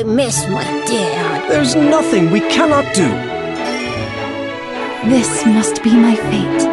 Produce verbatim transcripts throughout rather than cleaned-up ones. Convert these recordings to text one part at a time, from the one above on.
I miss my dad. There's nothing we cannot do. This must be my fate.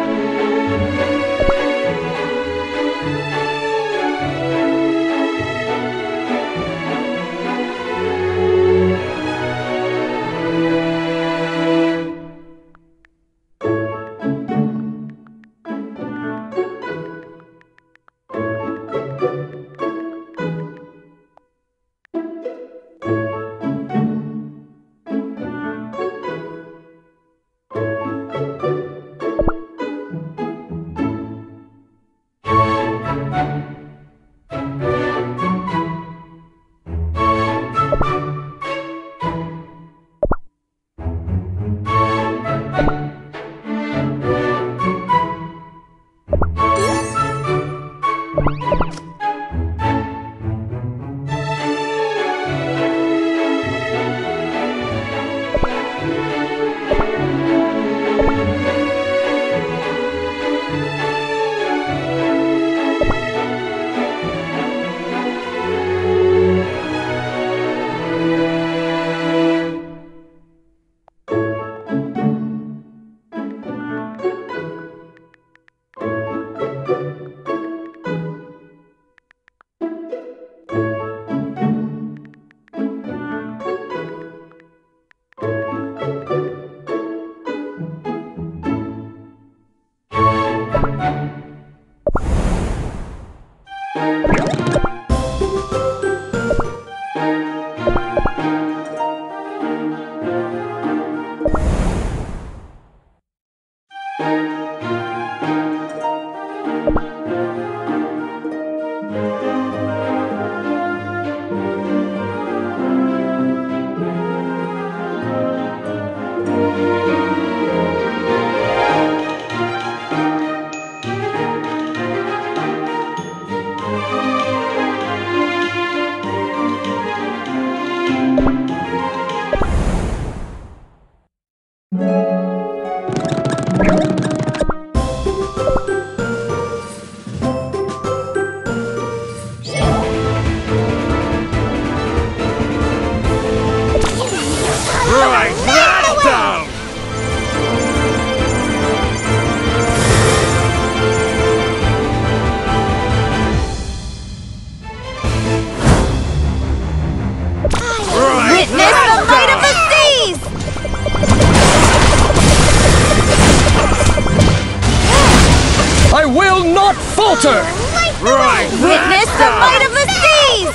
Falter! Right! Witness the might of the seas!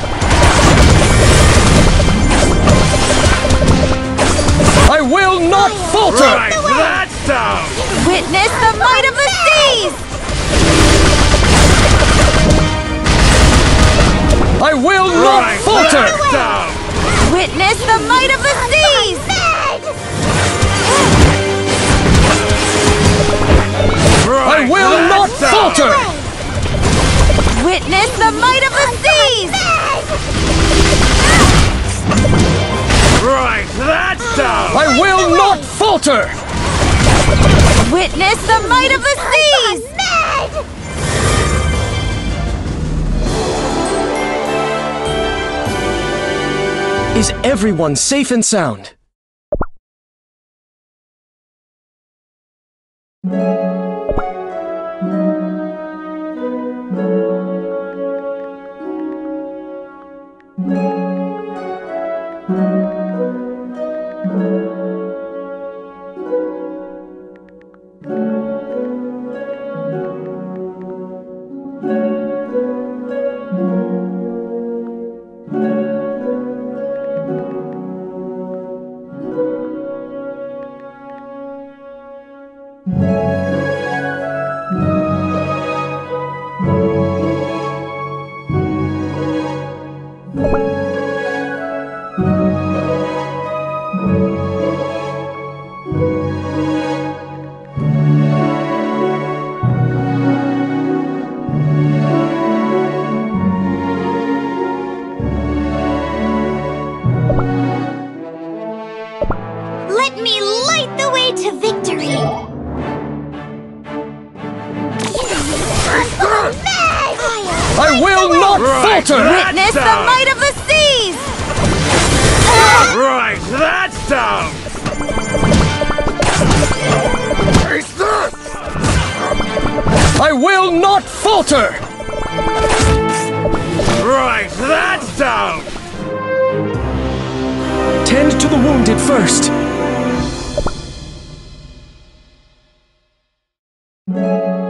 I will not falter! Right, that's down! Witness the might of the seas! I will not falter! Down! Witness the might of the seas! I will not falter! Witness the might of the seas! Right, that's down! I will not falter! Witness the might of the seas! Is everyone safe and sound? Let me light the way to victory! I will not falter! Witness the might of the seas! Right, that's down! Face this! I will not falter! Right, that's down! Tend to the wounded first. Thank you.